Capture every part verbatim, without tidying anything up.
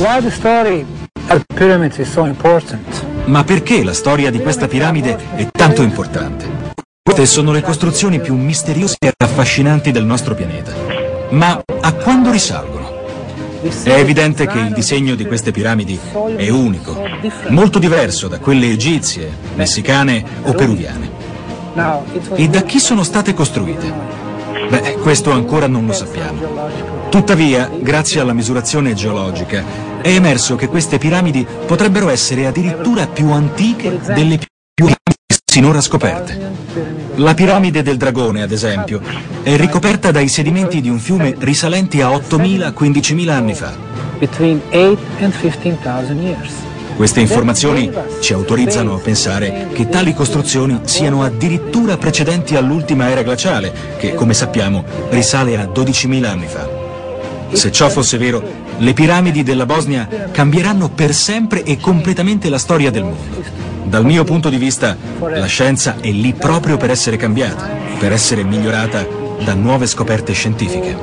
Why the story of the pyramids is so important? Ma perché la storia di questa piramide è tanto importante? Queste sono le costruzioni più misteriose e affascinanti del nostro pianeta. Ma a quando risalgono? È evidente che il disegno di queste piramidi è unico, molto diverso da quelle egizie, messicane o peruviane. E da chi sono state costruite? Beh, questo ancora non lo sappiamo. Tuttavia, grazie alla misurazione geologica, è emerso che queste piramidi potrebbero essere addirittura più antiche delle piramidi sinora scoperte. La piramide del Dragone, ad esempio, è ricoperta dai sedimenti di un fiume risalenti a ottomila quindicimila anni fa. Queste informazioni ci autorizzano a pensare che tali costruzioni siano addirittura precedenti all'ultima era glaciale, che, come sappiamo, risale a dodicimila anni fa. Se ciò fosse vero, le piramidi della Bosnia cambieranno per sempre e completamente la storia del mondo. Dal mio punto di vista, la scienza è lì proprio per essere cambiata, per essere migliorata da nuove scoperte scientifiche.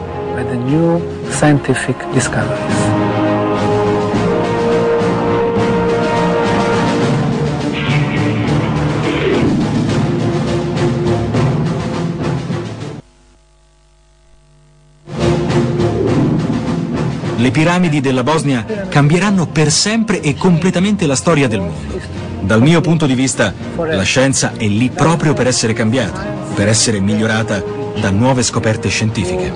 Le piramidi della Bosnia cambieranno per sempre e completamente la storia del mondo. Dal mio punto di vista, la scienza è lì proprio per essere cambiata, per essere migliorata da nuove scoperte scientifiche.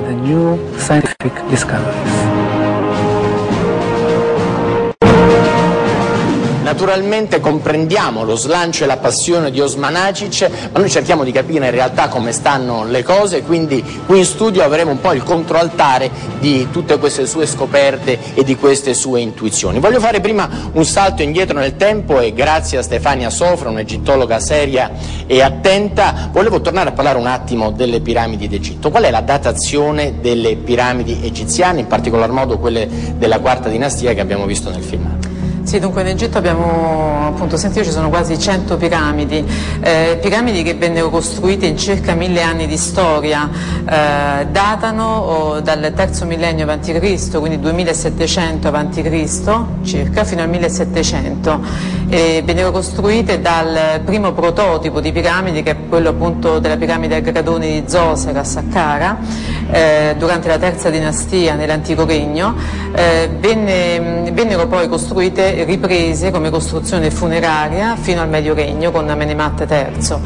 Naturalmente comprendiamo lo slancio e la passione di Osman Acic, ma noi cerchiamo di capire in realtà come stanno le cose, quindi qui in studio avremo un po' il controaltare di tutte queste sue scoperte e di queste sue intuizioni. Voglio fare prima un salto indietro nel tempo e grazie a Stefania Sofra, un'egittologa seria e attenta, volevo tornare a parlare un attimo delle piramidi d'Egitto. Qual è la datazione delle piramidi egiziane, in particolar modo quelle della quarta dinastia che abbiamo visto nel film? Sì, dunque in Egitto abbiamo appunto sentito ci sono quasi cento piramidi, eh, piramidi che vennero costruite in circa mille anni di storia, eh, datano oh, dal terzo millennio avanti Cristo, quindi duemilasettecento avanti Cristo circa, fino al millesettecento. E vennero costruite dal primo prototipo di piramidi, che è quello appunto della piramide a gradoni di Zosera a Saqqara, eh, durante la terza dinastia nell'antico regno. Eh, venne, vennero poi costruite riprese come costruzione funeraria fino al Medio Regno con Amenemhat terzo.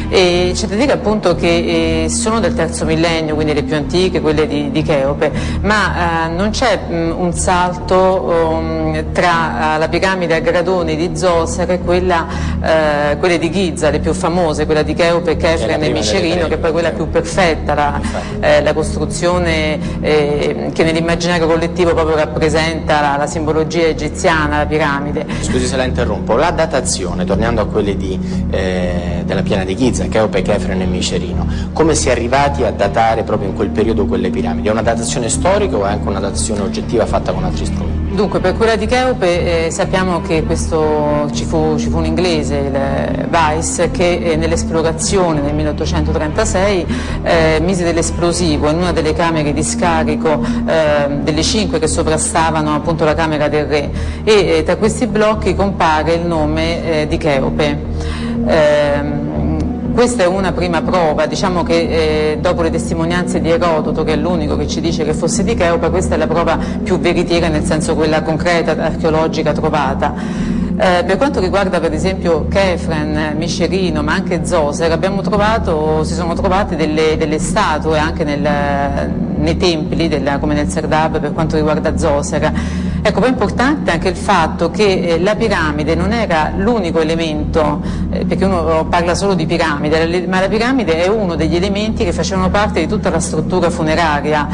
E c'è da dire appunto che eh, sono del terzo millennio, quindi le più antiche, quelle di, di Cheope, ma eh, non c'è mh, un salto um, tra uh, la piramide a gradoni di Zosera e quella, uh, quelle di Giza, le più famose, quella di Cheope, Chefren e Micerino, che è poi quella più perfetta, la, eh, la costruzione eh, che nell'immaginario collettivo proprio rappresenta la, la simbologia egiziana, la piramide. Scusi se la interrompo, la datazione, tornando a quelle di, eh, della piana di Giza, Cheope, Chefren e Micerino, come si è arrivati a datare proprio in quel periodo quelle piramidi? È una datazione storica o è anche una datazione oggettiva fatta con altri strumenti? Dunque, per quella di Cheope eh, sappiamo che questo, ci, fu, ci fu un inglese, il Weiss, che eh, nell'esplorazione nel milleottocentotrentasei eh, mise dell'esplosivo in una delle camere di scarico eh, delle cinque che sovrastavano appunto la camera del re, e eh, tra questi blocchi compare il nome eh, di Cheope. Eh, Questa è una prima prova, diciamo che eh, dopo le testimonianze di Erodoto, che è l'unico che ci dice che fosse di Cheope, questa è la prova più veritiera, nel senso quella concreta, archeologica trovata. Eh, per quanto riguarda per esempio Chefren, Micerino, ma anche Zoser, abbiamo trovato, si sono trovate delle, delle statue anche nel, nei templi, della, come nel Serdab per quanto riguarda Zoser. Ecco, poi è importante anche il fatto che eh, la piramide non era l'unico elemento, eh, perché uno parla solo di piramide, ma la piramide è uno degli elementi che facevano parte di tutta la struttura funeraria.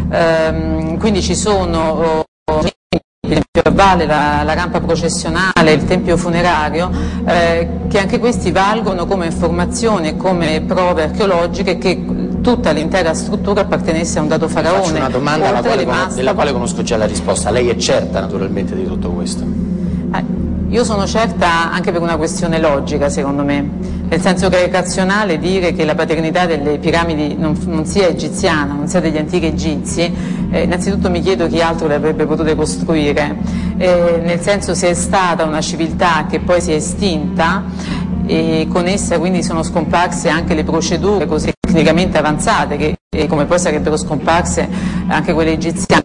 Ehm, quindi ci sono... Oh, il tempio a valle, la, la rampa processionale, il tempio funerario, eh, che anche questi valgono come informazioni e come prove archeologiche che tutta l'intera struttura appartenesse a un dato faraone. Faccio una domanda alla quale, della quale conosco già la risposta. Lei è certa naturalmente di tutto questo? Io sono certa anche per una questione logica, secondo me, nel senso che è razionale dire che la paternità delle piramidi non, non sia egiziana, non sia degli antichi egizi. Eh, innanzitutto mi chiedo chi altro le avrebbe potute costruire, eh, nel senso se è stata una civiltà che poi si è estinta e con essa quindi sono scomparse anche le procedure così tecnicamente avanzate, che, e come poi sarebbero scomparse anche quelle egiziane,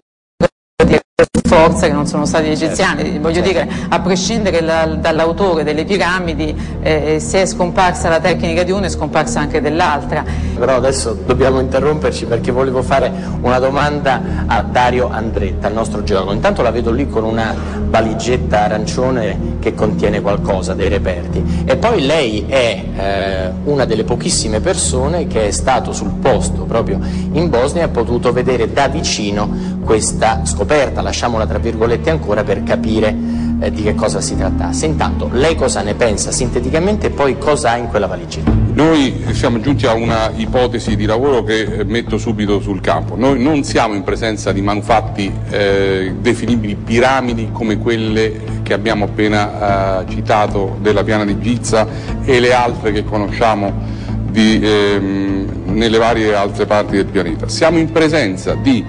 forza che non sono stati egiziani, certo, voglio certo. dire, a prescindere la, dall'autore delle piramidi, eh, se è scomparsa la tecnica di una è scomparsa anche dell'altra. Però adesso dobbiamo interromperci perché volevo fare una domanda a Dario Andretta, il nostro geologo. Intanto la vedo lì con una valigetta arancione che contiene qualcosa, dei reperti, e poi lei è eh, una delle pochissime persone che è stato sul posto proprio in Bosnia e ha potuto vedere da vicino questa scoperta, lasciamola tra virgolette ancora, per capire eh, di che cosa si trattasse. Intanto lei cosa ne pensa sinteticamente e poi cosa ha in quella valigetta? Noi siamo giunti a una ipotesi di lavoro che metto subito sul campo. Noi non siamo in presenza di manufatti eh, definibili piramidi come quelle che abbiamo appena eh, citato della piana di Giza e le altre che conosciamo di, ehm, nelle varie altre parti del pianeta. Siamo in presenza di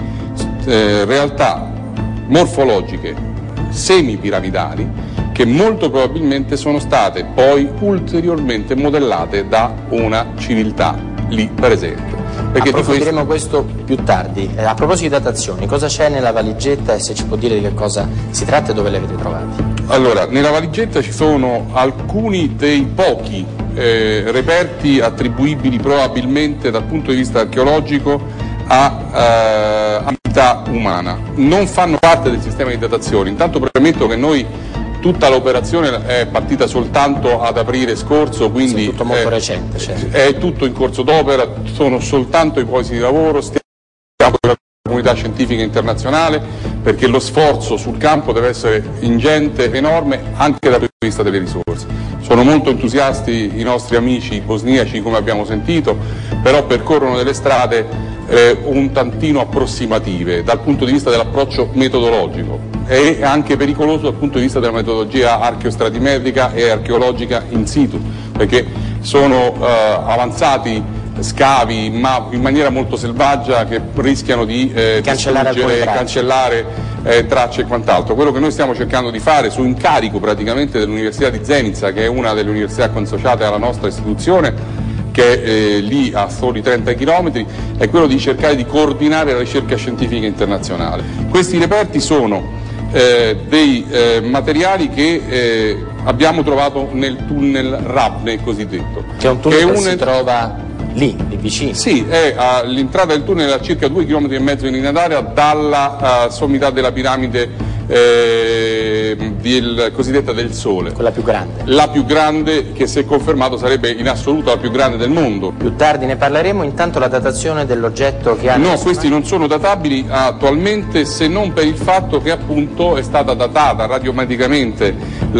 eh, realtà morfologiche semipiramidali che molto probabilmente sono state poi ulteriormente modellate da una civiltà lì presente. Perché approfondiremo questo... questo più tardi. Eh, a proposito di datazioni, cosa c'è nella valigetta e se ci può dire di che cosa si tratta e dove le avete trovati? Allora, nella valigetta ci sono alcuni dei pochi eh, reperti attribuibili probabilmente dal punto di vista archeologico a eh, abilità umana. Non fanno parte del sistema di datazione. Intanto premetto che noi tutta l'operazione è partita soltanto ad aprile scorso, quindi sì, tutto molto è, recente, certo. È tutto in corso d'opera, sono soltanto ipotesi di lavoro, stiamo con la comunità scientifica internazionale perché lo sforzo sul campo deve essere ingente, enorme, anche dal punto di vista delle risorse. Sono molto entusiasti i nostri amici bosniaci, come abbiamo sentito, però percorrono delle strade eh, un tantino approssimative dal punto di vista dell'approccio metodologico. È anche pericoloso dal punto di vista della metodologia archeostratimetrica e archeologica in situ, perché sono eh, avanzati scavi ma in maniera molto selvaggia che rischiano di eh, cancellare, cancellare eh, tracce e quant'altro. Quello che noi stiamo cercando di fare su incarico praticamente dell'Università di Zenica, che è una delle università consociate alla nostra istituzione, che è eh, lì a soli trenta chilometri, è quello di cercare di coordinare la ricerca scientifica internazionale. Questi reperti sono Eh, dei eh, materiali che eh, abbiamo trovato nel tunnel Ravne cosiddetto. Che è un tunnel che, che un... si trova lì, lì vicino. Sì, è all'entrata del tunnel a circa due chilometri e mezzo in linea d'aria dalla uh, sommità della piramide eh, del, cosiddetta del Sole. Quella più grande. La più grande, che se confermato sarebbe in assoluto la più grande del mondo. Più tardi ne parleremo, intanto la datazione dell'oggetto che ha... No, questi non sono databili attualmente, se non per il fatto che appunto è stata datata radiometricamente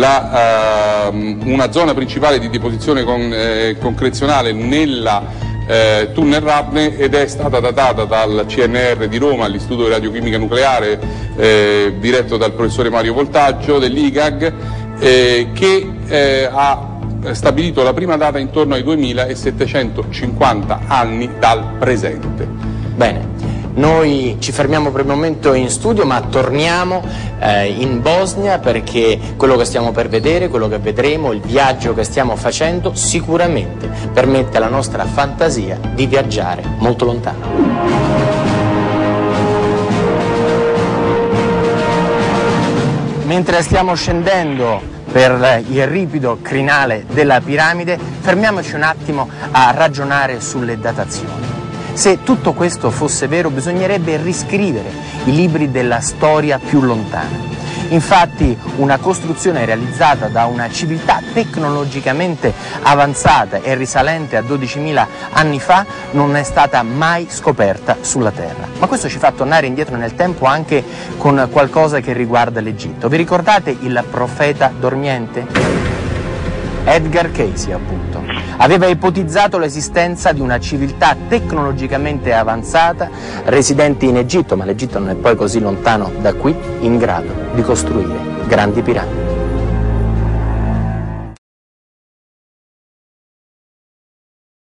la, uh, una zona principale di deposizione con, eh, concrezionale nella Eh, tunnel Ravne ed è stata datata dal C N R di Roma, l'Istituto di Radiochimica Nucleare, eh, diretto dal professore Mario Voltaggio dell'I G A G, eh, che eh, ha stabilito la prima data intorno ai duemilasettecentocinquanta anni dal presente. Bene. Noi ci fermiamo per il momento in studio, ma torniamo eh, in Bosnia perché quello che stiamo per vedere, quello che vedremo, il viaggio che stiamo facendo sicuramente permette alla nostra fantasia di viaggiare molto lontano. Mentre stiamo scendendo per il ripido crinale della piramide, fermiamoci un attimo a ragionare sulle datazioni. Se tutto questo fosse vero, bisognerebbe riscrivere i libri della storia più lontana. Infatti, una costruzione realizzata da una civiltà tecnologicamente avanzata e risalente a dodicimila anni fa non è stata mai scoperta sulla Terra. Ma questo ci fa tornare indietro nel tempo anche con qualcosa che riguarda l'Egitto. Vi ricordate il profeta dormiente? Edgar Cayce, appunto, aveva ipotizzato l'esistenza di una civiltà tecnologicamente avanzata residente in Egitto, ma l'Egitto non è poi così lontano da qui, in grado di costruire grandi piramidi.